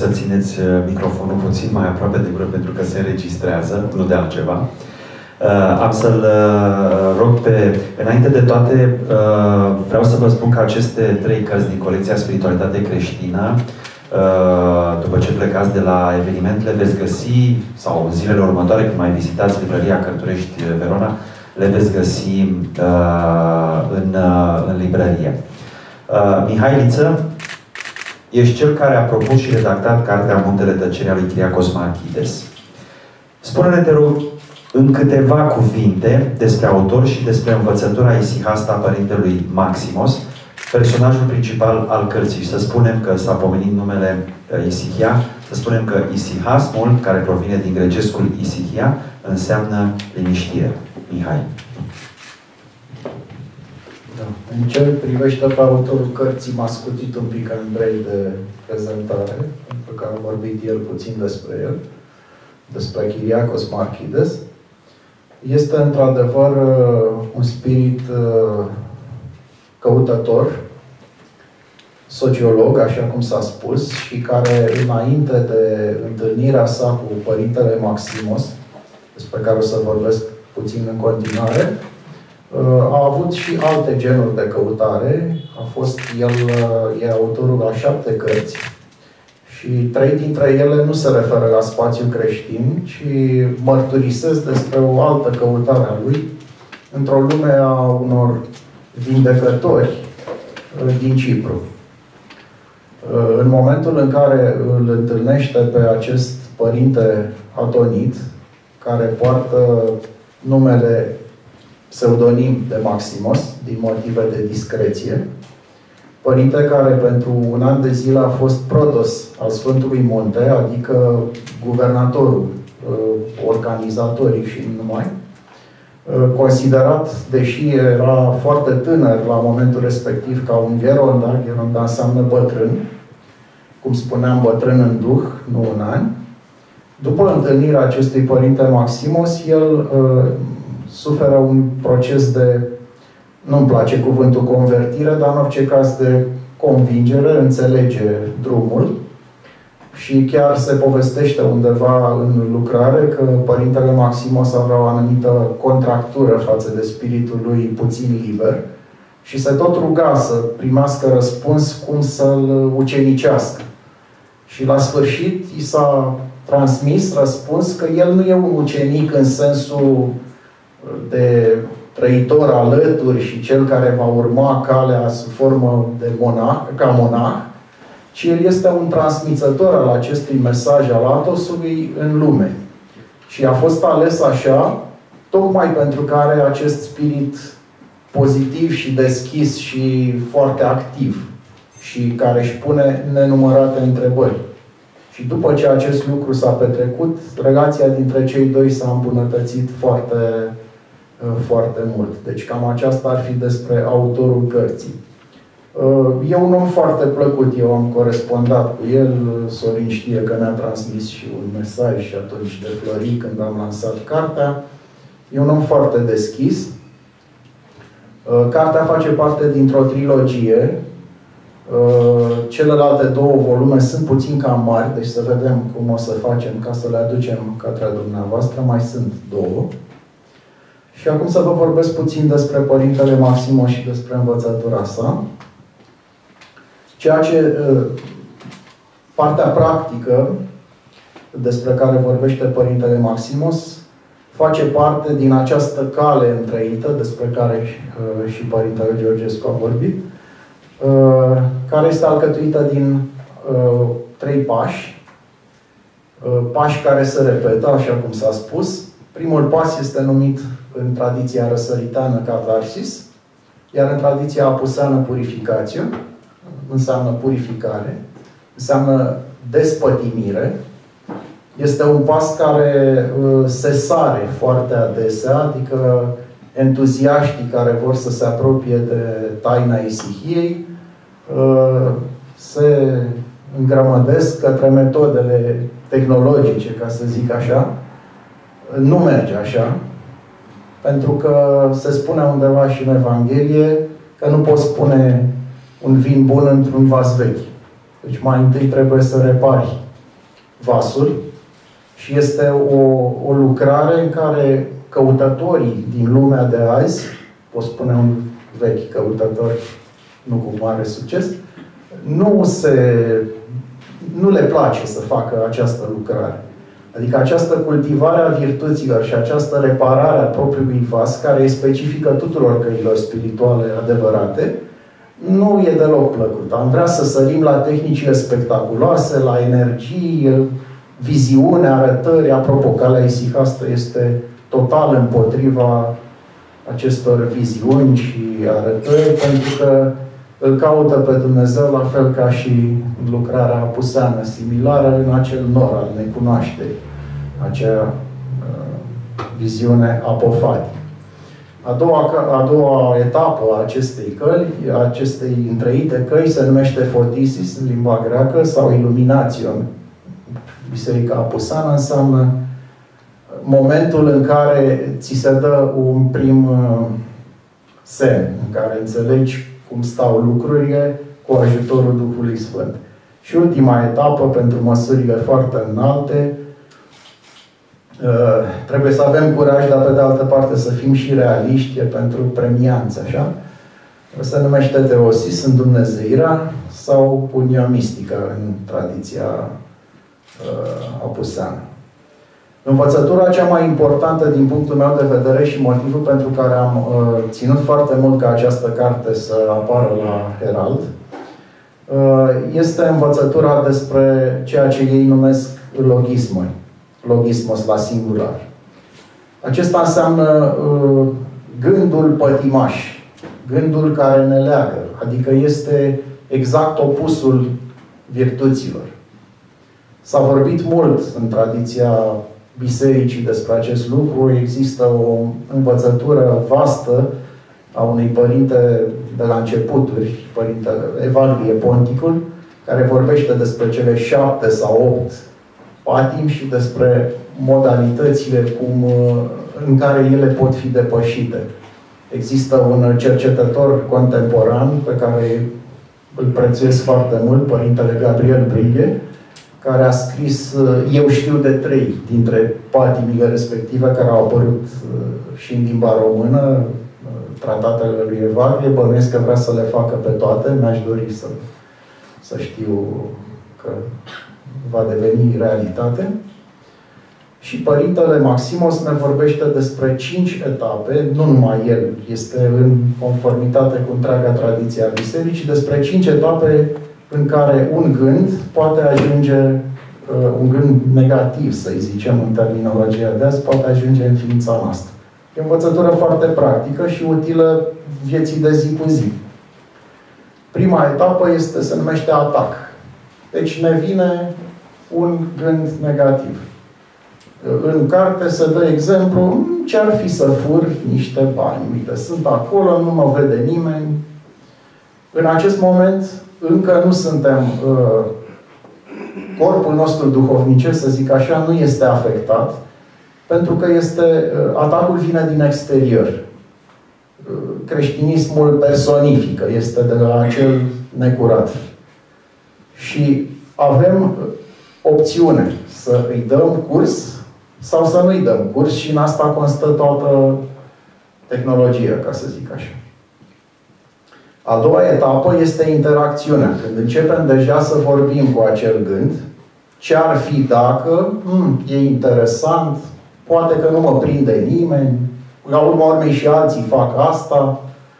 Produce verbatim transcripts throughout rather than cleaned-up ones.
să țineți microfonul puțin mai aproape de gură pentru că se înregistrează, nu de altceva. Uh, am să-l uh, rog pe... Înainte de toate, uh, vreau să vă spun că aceste trei cărți din colecția Spiritualitate Creștină, uh, după ce plecați de la eveniment, le veți găsi, sau în zilele următoare, când mai vizitați librăria Cărturești Verona, le veți găsi uh, în, uh, în librărie. Uh, Mihai Liță, ești cel care a propus și redactat cartea Muntele Tăcerii a lui Kyriakos Markides. Spune-ne, te rog, în câteva cuvinte despre autor și despre învățătura isihastă a părintelui Maximos, personajul principal al cărții. Să spunem că s-a pomenit numele Isihia, să spunem că isihasmul, care provine din grecescul isihia, înseamnă liniștire. Mihai. Da. În ce privește pe autorul cărții, m-a scutit un pic Andrei de prezentare, pentru că am vorbit el puțin despre el, despre Kyriakos Markides. Este într-adevăr un spirit căutător, sociolog, așa cum s-a spus, și care, înainte de întâlnirea sa cu Părintele Maximos, despre care o să vorbesc puțin în continuare, a avut și alte genuri de căutare. A fost el, e autorul a șapte cărți și trei dintre ele nu se referă la spațiul creștin, ci mărturisesc despre o altă căutare a lui într-o lume a unor vindecători din Cipru. În momentul în care îl întâlnește pe acest părinte atonit, care poartă numele pseudonim de Maximos, din motive de discreție, părinte care pentru un an de zile a fost protos al Sfântului Munte, adică guvernatorul, organizatorii și numai, considerat, deși era foarte tânăr la momentul respectiv, ca un Gheronda, Gheronda înseamnă bătrân, cum spuneam, bătrân în duh, nu în ani. După întâlnirea acestui părinte Maximos, el uh, suferă un proces de, nu-mi place cuvântul convertire, dar în orice caz de convingere, înțelege drumul și chiar se povestește undeva în lucrare că părintele Maximos avea o anumită contractură față de spiritul lui puțin liber și se tot ruga să primească răspuns cum să-l ucenicească. Și la sfârșit i s-a transmis răspuns că el nu e un ucenic în sensul de trăitor alături și cel care va urma calea sub formă de monah, ca monah, ci el este un transmițător al acestui mesaj al Atosului în lume. Și a fost ales așa, tocmai pentru că are acest spirit pozitiv și deschis și foarte activ și care își pune nenumărate întrebări. Și după ce acest lucru s-a petrecut, relația dintre cei doi s-a îmbunătățit foarte, foarte mult. Deci cam aceasta ar fi despre autorul cărții. E un om foarte plăcut, eu am corespondat cu el, Sorin știe că ne-a transmis și un mesaj și atunci de Flori când am lansat cartea. E un om foarte deschis. Cartea face parte dintr-o trilogie. Celelalte două volume sunt puțin cam mari, deci să vedem cum o să facem ca să le aducem către dumneavoastră. Mai sunt două. Și acum să vă vorbesc puțin despre Părintele Maximos și despre învățătura sa. Ceea ce partea practică despre care vorbește Părintele Maximos face parte din această cale întreită despre care și Părintele Georgescu a vorbit, care este alcătuită din trei pași, pași care se repetă, așa cum s-a spus. Primul pas este numit în tradiția răsăriteană catarsis, iar în tradiția apuseană purificațiu, înseamnă purificare, înseamnă despătimire. Este un pas care se sare foarte adesea, adică entuziaștii care vor să se apropie de taina isihiei se îngrămădesc către metodele tehnologice, ca să zic așa. Nu merge așa, pentru că se spune undeva și în Evanghelie că nu poți pune un vin bun într-un vas vechi. Deci mai întâi trebuie să repari vasul și este o, o lucrare în care căutătorii din lumea de azi, pot spune un vechi căutător, nu cu mare succes, nu, se, nu le place să facă această lucrare. Adică această cultivare a virtuților și această reparare a propriului vas, care e specifică tuturor căilor spirituale adevărate, nu e deloc plăcut. Am vrea să sărim la tehnicile spectaculoase, la energii, viziune, arătări. Apropo, calea isihastă este total împotriva acestor viziuni și arătări, pentru că îl caută pe Dumnezeu la fel ca și lucrarea apuseană, similară în acel nor al necunoașterii, acea uh, viziune apofatică. A doua, a doua etapă a acestei căli, a acestei întreite căi, se numește fotisis în limba greacă sau iluminațion. Biserica apuseană înseamnă momentul în care ți se dă un prim uh, semn, în care înțelegi cum stau lucrurile cu ajutorul Duhului Sfânt. Și ultima etapă, pentru măsurile foarte înalte, trebuie să avem curaj, dar pe de altă parte să fim și realiști, e pentru premianță, așa? Se numește teosis în dumnezeirea sau unia mistică în tradiția uh, apuseană. Învățătura cea mai importantă din punctul meu de vedere și motivul pentru care am uh, ținut foarte mult ca această carte să apară la Herald uh, este învățătura despre ceea ce ei numesc logismoi. Logismos la singular. Acesta înseamnă uh, gândul pătimaș, gândul care ne leagă, adică este exact opusul virtuților. S-a vorbit mult în tradiția bisericii despre acest lucru. Există o învățătură vastă a unui părinte de la începuturi, părintele Evagrie Ponticul, care vorbește despre cele șapte sau opt patim și despre modalitățile cum, în care ele pot fi depășite. Există un cercetător contemporan pe care îl prețuiesc foarte mult, părintele Gabriel Brighe, care a scris, eu știu de trei dintre patimile respective care au apărut și în limba română, tratatele lui Evagrie. Bănuiesc că vrea să le facă pe toate, mi-aș dori să, să știu că va deveni realitate. Și Părintele Maximos ne vorbește despre cinci etape, nu numai el, este în conformitate cu întreaga tradiție a Bisericii, despre cinci etape în care un gând poate ajunge, uh, un gând negativ, să-i zicem în terminologia de azi, poate ajunge în ființa noastră. E o învățătură foarte practică și utilă vieții de zi cu zi. Prima etapă este, se numește atac. Deci ne vine un gând negativ. În carte se dă exemplu, ce-ar fi să fur niște bani? Uite, sunt acolo, nu mă vede nimeni. În acest moment încă nu suntem, uh, corpul nostru duhovnicesc, să zic așa, nu este afectat, pentru că este, uh, atacul vine din exterior. Uh, creștinismul personifică, este de la acel necurat. Și avem opțiune să îi dăm curs sau să nu-i dăm curs și în asta constă toată tehnologia, ca să zic așa. A doua etapă este interacțiunea. Când începem deja să vorbim cu acel gând, ce ar fi dacă, hmm, e interesant, poate că nu mă prinde nimeni, la urma urmei și alții fac asta.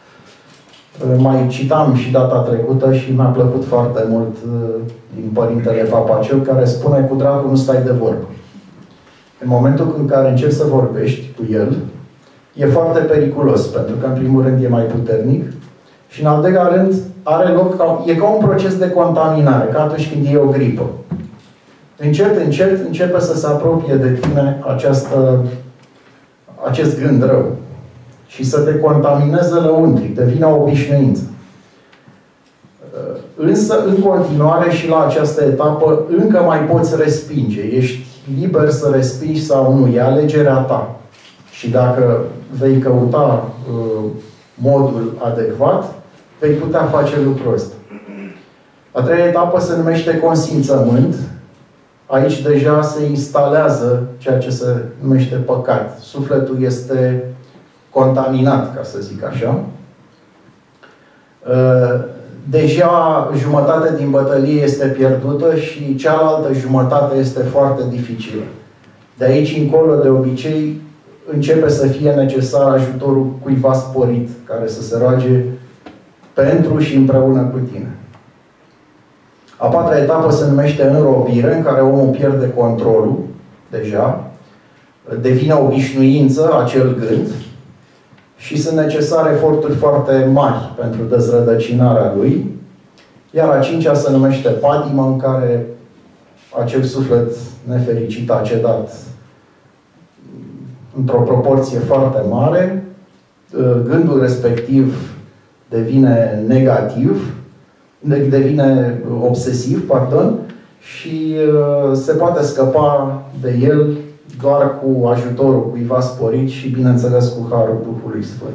Mai citam și data trecută și mi-a plăcut foarte mult din Părintele Papacel, care spune, cu dracu nu stai de vorbă. În momentul în care începi să vorbești cu el, e foarte periculos, pentru că, în primul rând, e mai puternic și, în al doilea rând, are loc, e ca un proces de contaminare, ca atunci când e o gripă. Încet, încet, începe să se apropie de tine această, acest gând rău și să te contamineze lăuntric, devine o obișnuință. Însă, în continuare și la această etapă, încă mai poți respinge. Ești liber să respingi sau nu. E alegerea ta. Și dacă vei căuta uh, modul adecvat, vei putea face lucrul ăsta. A treia etapă se numește consimțământ. aici deja se instalează ceea ce se numește păcat. Sufletul este contaminat, ca să zic așa. Deja jumătate din bătălie este pierdută și cealaltă jumătate este foarte dificilă. De aici încolo, de obicei, începe să fie necesar ajutorul cuiva sporit, care să se roage pentru și împreună cu tine. A patra etapă se numește înrobire, în care omul pierde controlul, deja, devine obișnuință acel gând și sunt necesare eforturi foarte mari pentru dezrădăcinarea lui. Iar a cincea se numește patimă, în care acel suflet nefericit a cedat într-o proporție foarte mare, gândul respectiv devine negativ, devine obsesiv, pardon, și se poate scăpa de el doar cu ajutorul cuiva sporit și, bineînțeles, cu harul Duhului Sfânt.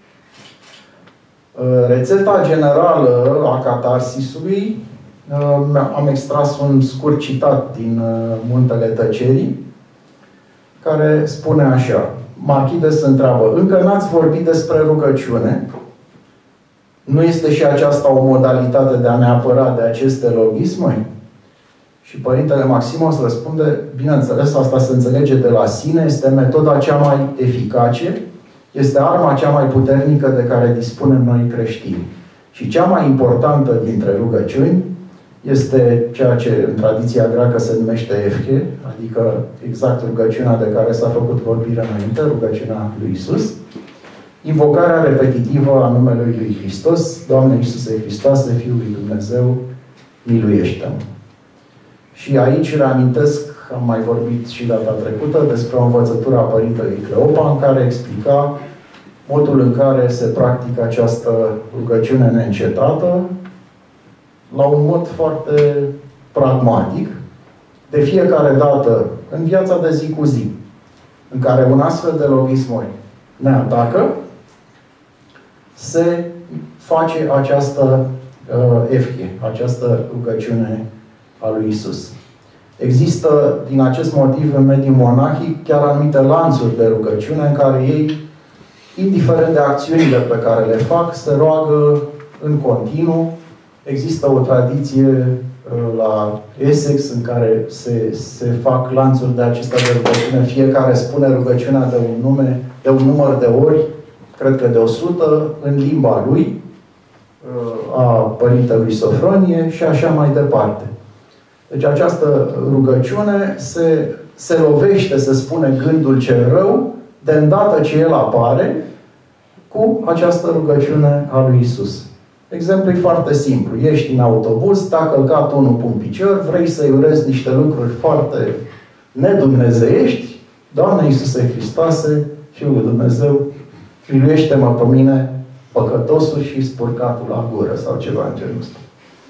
Rețeta generală a catarsisului, am extras un scurt citat din Muntele Tăcerii, care spune așa. Marchides întreabă: încă n-ați vorbit despre rugăciune? Nu este și aceasta o modalitate de a ne apăra de aceste logisme? Și Părintele Maximos răspunde: bineînțeles, asta se înțelege de la sine, este metoda cea mai eficace, este arma cea mai puternică de care dispunem noi creștini. Și cea mai importantă dintre rugăciuni este ceea ce în tradiția greacă se numește efche, adică exact rugăciunea de care s-a făcut vorbire înainte, rugăciunea lui Iisus, invocarea repetitivă a numelui lui Hristos: Doamne Iisuse Hristoase, Fiul lui Dumnezeu, miluiește-mă. Și aici reamintesc, am mai vorbit și data trecută, despre o învățătură a Părintelui Cleopa, în care explica modul în care se practică această rugăciune neîncetată, la un mod foarte pragmatic, de fiecare dată în viața de zi cu zi, în care un astfel de logismoi ne atacă, se face această uh, efche, această rugăciune a lui Isus. Există, din acest motiv, în mediul monahic, chiar anumite lanțuri de rugăciune în care ei, indiferent de acțiunile pe care le fac, se roagă în continuu. Există o tradiție la Essex în care se, se fac lanțuri de acestea de rugăciune. Fiecare spune rugăciunea de un nume, de un număr de ori, cred că de o sută, în limba lui, a Părintelui Sofronie și așa mai departe. Deci această rugăciune se, se lovește, se spune, gândul cel rău, de îndată ce el apare, cu această rugăciune a lui Isus. Exemplul e foarte simplu. Ești în autobuz, te-a călcat unul pe un picior, vrei să-i urezi niște lucruri foarte nedumnezeiești. Doamne Iisuse Hristoase, Fiul lui Dumnezeu, miluiește-mă pe mine, păcătosul și spurcatul la gură, sau ceva în genul ăsta.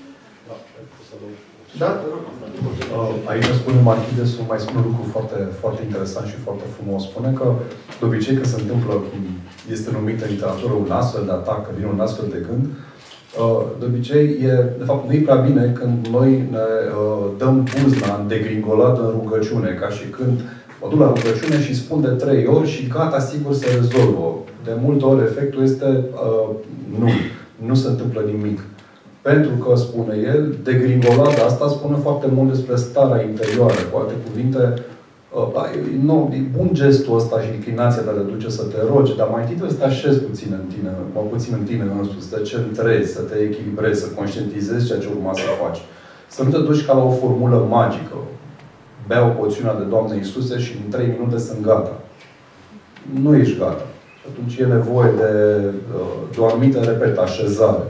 Da? Aici spune Marchides, mai spune un lucru foarte, foarte interesant și foarte frumos. Spune că, de obicei, când se întâmplă, cum este numit în literatură, un astfel de atac, că vine un astfel de gând, de obicei, e, de fapt, nu e prea bine când noi ne dăm buzna degringolată în rugăciune, ca și când mă duc la rugăciune și spun de trei ori și gata, sigur se rezolvă. De multe ori, efectul este uh, nu. Nu se întâmplă nimic. Pentru că, spune el, degringolada asta spune foarte mult despre starea interioară. Cu alte cuvinte, uh, nu, e bun gestul ăsta și inclinația de a te duce să te rogi, dar mai întâi trebuie să te așezi puțin în tine, mai puțin în tine însuți, să te centrezi, să te echilibrezi, să conștientizezi ceea ce urma să faci. Să nu te duci ca la o formulă magică. Beau poțiunea de Doamne Iisuse și în trei minute sunt gata. Nu ești gata. Și atunci e nevoie de, de o anumită, repet, așezare.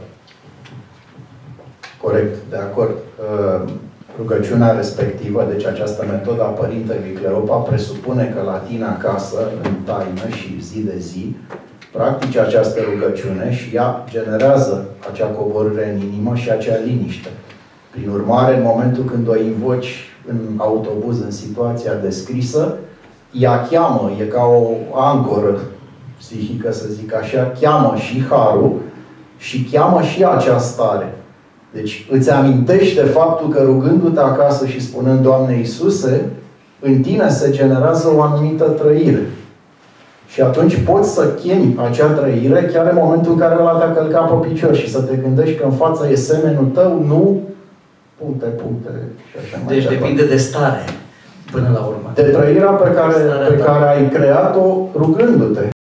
Corect, de acord. Rugăciunea respectivă, deci această metodă a Părintelui Cleopa, presupune că la tine acasă, în taină și zi de zi, practici această rugăciune și ea generează acea coborâre în inimă și acea liniște. Prin urmare, în momentul când o invoci în autobuz, în situația descrisă, ea cheamă, e ca o ancoră psihică, să zic așa, cheamă și harul și cheamă și acea stare. Deci îți amintește faptul că rugându-te acasă și spunând Doamne Iisuse, în tine se generează o anumită trăire. Și atunci poți să chemi acea trăire chiar în momentul în care ăla te-a călcat pe picior și să te gândești că în fața e semenul tău, nu puncte, puncte și așa mai Deci departe. depinde de stare, până la urmă. De trăirea pe care, pe care ai creat-o rugându-te.